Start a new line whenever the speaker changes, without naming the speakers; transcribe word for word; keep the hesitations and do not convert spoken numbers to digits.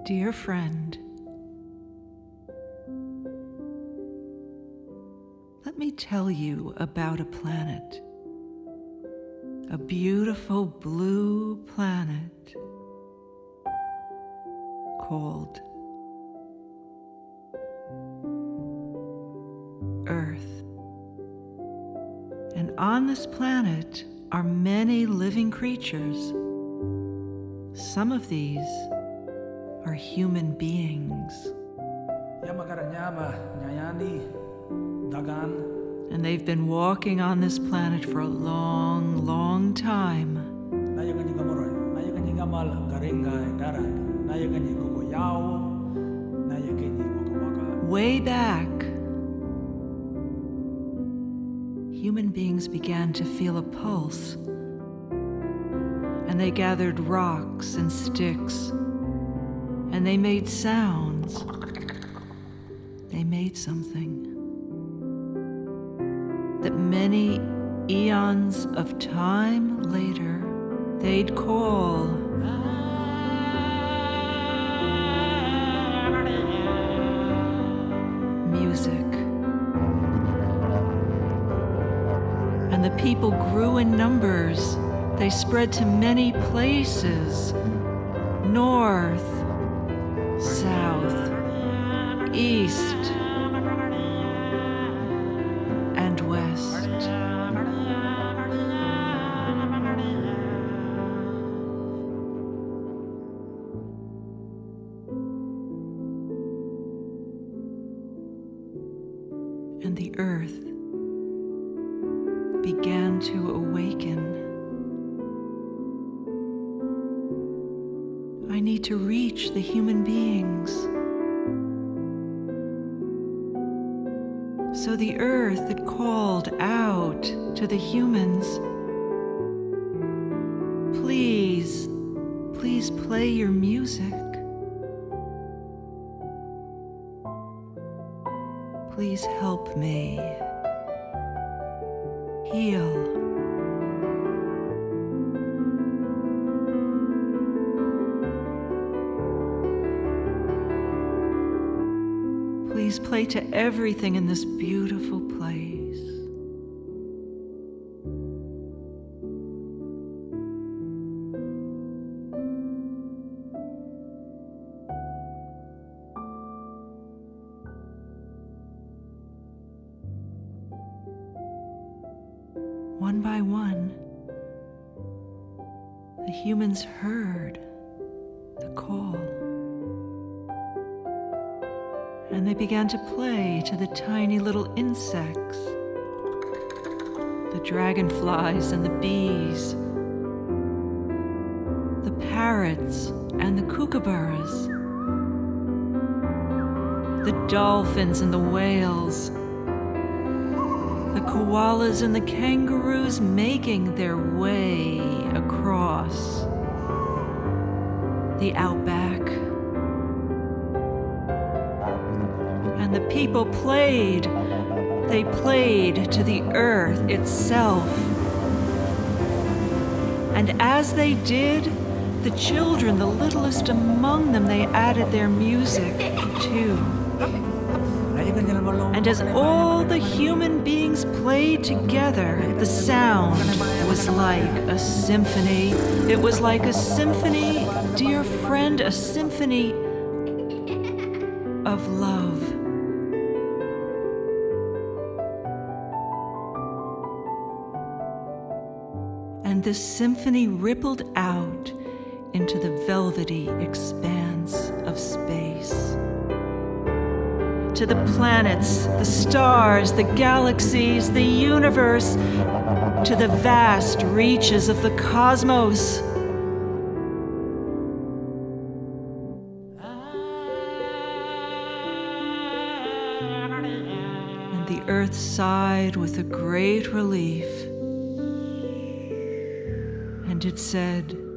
Dear friend, let me tell you about a planet, a beautiful blue planet called Earth. And on this planet are many living creatures. Some of these are human beings. And they've been walking on this planet for a long, long time. Way back, human beings began to feel a pulse, and they gathered rocks and sticks, and they made sounds. They made something that many eons of time later they'd call music. And the people grew in numbers. They spread to many places, north, south, east, and west. And the earth began to awaken. I need to reach the human beings. So the earth had called out to the humans, please, please play your music. Please help me heal. Please play to everything in this beautiful place. One by one, the humans heard the call. And they began to play to the tiny little insects, the dragonflies and the bees, the parrots and the kookaburras, the dolphins and the whales, the koalas and the kangaroos making their way across the outback. And the people played. They played to the earth itself. And as they did, the children, the littlest among them, they added their music too. And as all the human beings played together, the sound was like a symphony. It was like a symphony, dear friend, a symphony of love. And this symphony rippled out into the velvety expanse of space. To the planets, the stars, the galaxies, the universe, to the vast reaches of the cosmos. And the earth sighed with a great relief. And it said,